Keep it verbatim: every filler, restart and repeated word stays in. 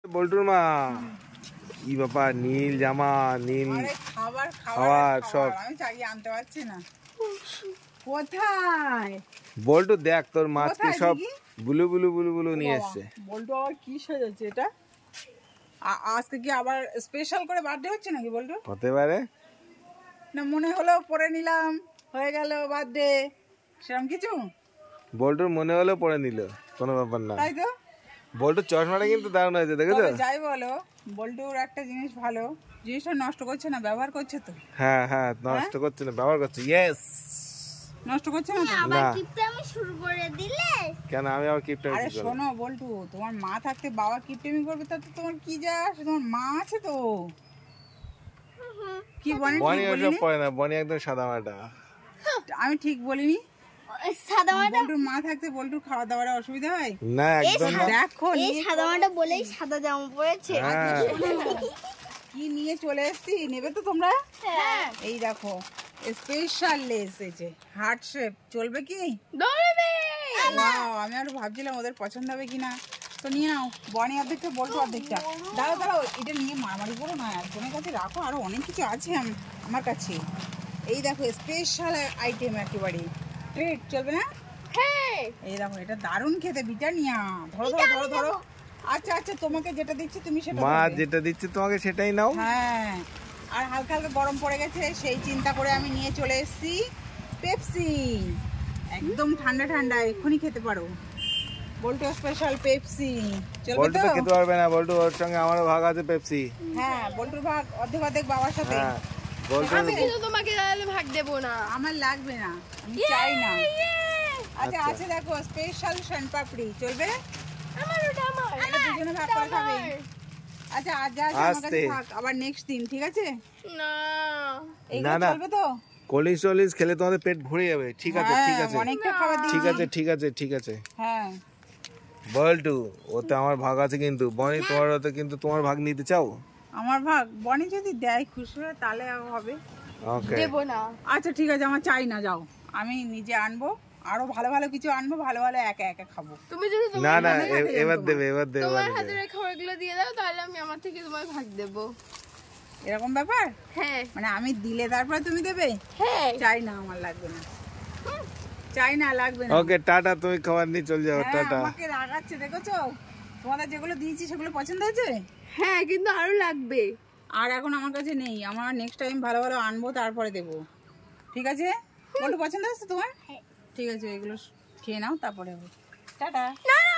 বল্টুর মা কি বাবা, নীল জামা, নীল খাবার খাবার সব আমি চাগিয়ে আনতে পারছি না। কোথায় বল্টু? দেখ তোর মাছকে সব বুলু বুলু বুলু বুলু নিয়ে এসছে। বল্টু আবার কি সাজাচ্ছে এটা? আজকে কি আবার স্পেশাল করে বার্থডে হচ্ছে নাকি বল্টু? হতে পারে না, মনে হলো পরে নিলাম, হয়ে গেল বার্থডে, সেরকম কিছু? বল্টুর মনে হলো পরে নিল, কোনো ব্যাপার না। তাই তো। বল্টুর চশমাটা কিন্তু দারুণ হয়েছে, দেখেছো? যাই বলো, বল্টুর একটা জিনিস ভালো, জিনিসটা নষ্ট করছে না, ব্যবহার করছে তো। হ্যাঁ হ্যাঁ, নষ্ট করছে না, ব্যবহার করছে। ইয়েস, নষ্ট করছে না। আবার কিপটা আমি শুরু করে দিলে কেন? আমি আবার কিপটামি আরে কি করব? শোনো বল্টু, তোমার মা থাকতে বাবা কিপটামি করবে, তাতে তোমার কি যায় আসে? তোমার মা আছে তো। কি বনি? বনি ওসব পড়ে না, বনি একদম সাদামাটা। আমি ঠিক বলিনি? সাদামাটা বল্টুর মা থাকতে বল্টুর খাওয়া দাওয়ার অসুবিধা হয় না, একদম না। দেখো এই সাদামাটা বলেই সাদা জামা পরেছে। হ্যাঁ, কি নিয়ে চলে এসেছি, নেবে তো তোমরা? হ্যাঁ এই দেখো, স্পেশাল লেস এসেছে, হার্ট শেপ, চলবে কি? দৌড়বে। ওয়াও, আমি আরো ভাবছিলাম ওদের পছন্দ হবে কিনা। তো নিয়ে নাও, বনি অর্ধেকটা বল্টু অর্ধেকটা। দাঁড়াও দাঁড়াও, এটা নিয়ে মারামারি করো না, একজনের কাছে রাখো, আরো অনেক কিছু আছে আমার কাছে। এই দেখো স্পেশাল আইটেম একেবারে, ট্রিট, চলবে না? হ্যাঁ এই দেখো, এটা দারুণ খেতে, ব্রিটানিয়া। ধরো ধরো ধরো ধরো। আচ্ছা আচ্ছা, তোমাকে যেটা দিচ্ছি তুমি সেটা মা ধরবে। যেটা দিচ্ছে তোমাকে সেটাই নাও। হ্যাঁ, আর হালকা হালকা গরম পড়ে গেছে, সেই চিন্তা করে আমি নিয়ে চলে এসেছি পেপসি। একদম ঠান্ডা ঠান্ডা, এক্ষুনি খেতে পারো। বল্টু স্পেশাল পেপসি, চলবে বল্টু তো? তো খেতে পারবে না, বল্টু ওর সঙ্গে আমারও ভাগ আছে পেপসি। হ্যাঁ, বল্টুর ভাগ অর্ধেক অর্ধেক বাবার সাথে। হ্যাঁ, বল্টু আমি কিন্তু তোমাকে তাহলে ভাগ দেবো না। আমার লাগবে না, আমি চাই না। আচ্ছা আচ্ছা। আছে, দেখো স্পেশাল শানপাপড়ি, চলবে? আমার ওটা আমার, এটা দুজনে ভাগ করে খাবে। আচ্ছা, আজ যা আছে আমার কাছে আস্তে। থাক, আবার নেক্সট দিন, ঠিক আছে? না এইগুলো না। চলবে তো? কোল্ড চল্লিশ খেলে তোমাদের পেট ভরে যাবে। ঠিক আছে, ঠিক আছে, হ্যাঁ, অনেকটা খাবার দিচ্ছি। ঠিক আছে, ঠিক আছে, ঠিক আছে। হ্যাঁ, বল্টু, ওতে আমার ভাগ আছে কিন্তু। বনি, তোমার ওতে কিন্তু তোমার ভাগ নিতে চাও? আমার ভাগ বনি যদি দেয় খুশি হয় তাহলে হবে। ওকে, দেবো না। আচ্ছা ঠিক আছে, আমার চাই না, যাও, আমি নিজে আনবো, আরো ভালো ভালো কিছু আনবো, ভালো ভালো একা একা খাবো। তুমি যদি না তোমার না, হাতে এ- এবার তোমার। দেবে, এবার দেবে, তোমার এবার হাতের দেবে। এই খাবারগুলো দিয়ে দাও, তাহলে আমি আমার থেকে তোমায় ভাগ দেবো। এরকম ব্যাপার? হ্যাঁ মানে আমি দিলে তারপরে তুমি দেবে? হ্যাঁ চাই না, আমার লাগবে না, চাই না, লাগবে না। ওকে, টাটা, তুমি খাবার নিয়ে চলে যাও, হ্যাঁ, টাটা। আমাকে রাগাচ্ছে, দেখেছো? তোমাদের যেগুলো দিয়েছি সেগুলো পছন্দ হয়েছে, হ্যাঁ কিন্তু আরো লাগবে। আর এখন আমার কাছে নেই, আমার নেক্সট টাইম ভালো ভালো আনবো, তারপরে দেবো, ঠিক আছে? বলতো পছন্দ হচ্ছে তোমার? ঠিক আছে, এগুলো খেয়ে নাও, তারপরে হবে। টাটা। না না